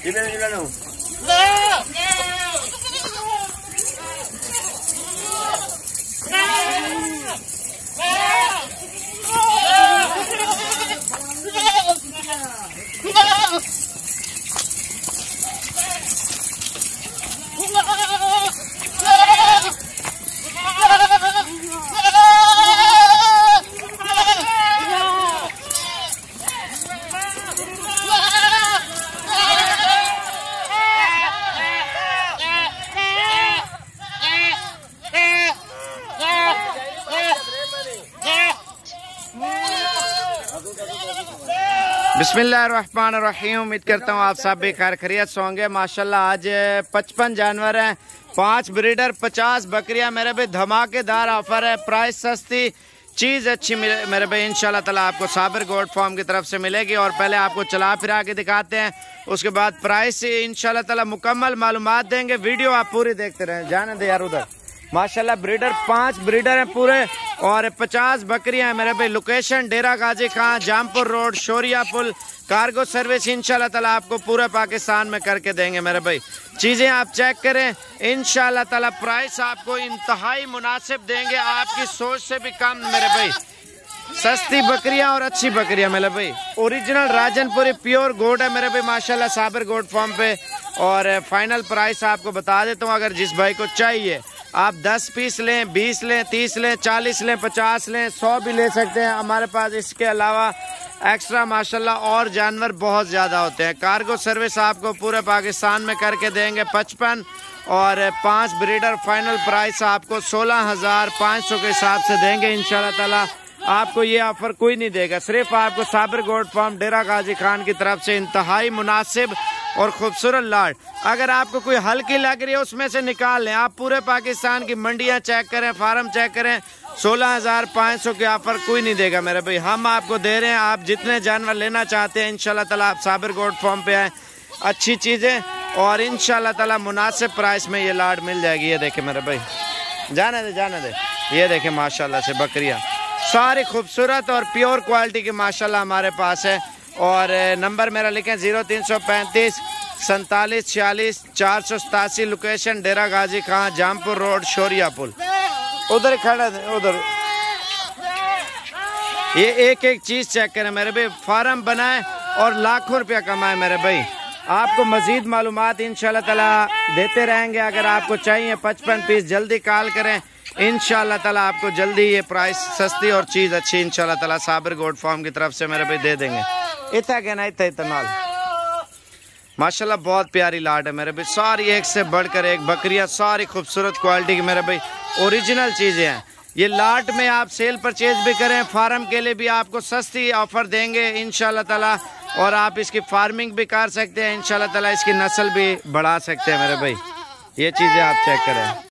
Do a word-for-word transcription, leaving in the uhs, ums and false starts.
बिस्मिल्लाहिर्रहमानिर्रहीम। उम्मीद करता हूँ आप सब भी खैर खैरियत से होंगे। माशाल्लाह आज पचपन जानवर हैं, पाँच ब्रीडर, पचास बकरियां। मेरे भाई धमाकेदार ऑफर है, प्राइस सस्ती, चीज़ अच्छी मेरे भाई इंशाल्लाह ताला आपको साबिर गोट फार्म की तरफ से मिलेगी। और पहले आपको चला फिरा के दिखाते हैं, उसके बाद प्राइस इंशाल्लाह ताला मुकम्मल मालूमात देंगे। वीडियो आप पूरी देखते रहें। जाने दे यार उधर। माशाल्लाह ब्रीडर, पांच ब्रीडर हैं पूरे और पचास बकरियां हैं मेरे भाई। लोकेशन डेरा गाजी खां, जामपुर रोड, शोरिया पुल। कार्गो सर्विस इंशाल्लाह ताला आपको पूरे पाकिस्तान में करके देंगे मेरे भाई। चीज़ें आप चेक करें, इंशाल्लाह ताला प्राइस आपको इंतहाई मुनासिब देंगे, आपकी सोच से भी कम मेरे भाई। सस्ती बकरियां और अच्छी बकरियां मेरे भाई। ओरिजिनल राजनपुरी प्योर गोट है मेरे भाई माशाल्लाह साबिर गोट फार्म पे। और फाइनल प्राइस आपको बता देता हूँ, अगर जिस भाई को चाहिए आप दस पीस लें, बीस लें, तीस लें, चालीस लें, पचास लें, सौ भी ले सकते हैं हमारे पास। इसके अलावा एक्स्ट्रा माशाल्लाह और जानवर बहुत ज़्यादा होते हैं। कार्गो सर्विस आपको पूरे पाकिस्तान में करके देंगे। पचपन और पाँच ब्रीडर, फाइनल प्राइस आपको सोलह हज़ार पाँच सौ के हिसाब से देंगे इंशाल्लाह ताला। आपको ये ऑफर कोई नहीं देगा, सिर्फ आपको साबिर गोट फार्म डेरा गाजी खान की तरफ से इंतहाई मुनासिब और खूबसूरत लाट। अगर आपको कोई हल्की लग रही है उसमें से निकाल लें। आप पूरे पाकिस्तान की मंडियां चेक करें, फार्म चेक करें, सोलह हज़ार पाँच सौ के ऑफर कोई नहीं देगा मेरे भाई। हम आपको दे रहे हैं, आप जितने जानवर लेना चाहते हैं इंशाल्लाह ताला आप साबिर गोट फार्म पे आए, अच्छी चीज़ें और इंशाल्लाह ताला मुनासिब प्राइस में ये लाट मिल जाएगी। ये देखे मेरे भाई, जाने दे जाने दे। ये देखे माशाल्लाह से बकरियाँ सारी खूबसूरत और प्योर क्वालिटी की माशाल्लाह हमारे पास है। और नंबर मेरा लिखें जीरो तीन सौ पैंतीस सैंतालीस छियालीस चार सौ सतासी। लोकेशन डेरा गाजी खां, जामपुर रोड, शोरिया पुल। उधर खड़ा उधर। ये एक एक चीज़ चेक करें मेरे भाई, फार्म बनाए और लाखों रुपया कमाए मेरे भाई। आपको मजीद मालूमात इंशाल्लाह ताला देते रहेंगे। अगर आपको चाहिए पचपन पीस जल्दी कॉल करें, इंशाल्लाह ताला आपको जल्दी ये प्राइस सस्ती और चीज़ अच्छी इंशाल्लाह ताला साबिर गोट फार्म की तरफ से मेरे भाई दे देंगे। इतना कहना इतना इतना माशाल्लाह बहुत प्यारी लाट है मेरे भाई। सारी एक से बढ़कर एक बकरियां, सारी खूबसूरत क्वालिटी की मेरे भाई, ओरिजिनल चीज़ें हैं। ये लाट में आप सेल परचेज भी करें, फार्म के लिए भी आपको सस्ती ऑफर देंगे इंशाल्लाह ताला। और आप इसकी फार्मिंग भी कर सकते हैं इंशाल्लाह ताला, इसकी नस्ल भी बढ़ा सकते हैं मेरे भाई। ये चीज़ें आप चेक करें।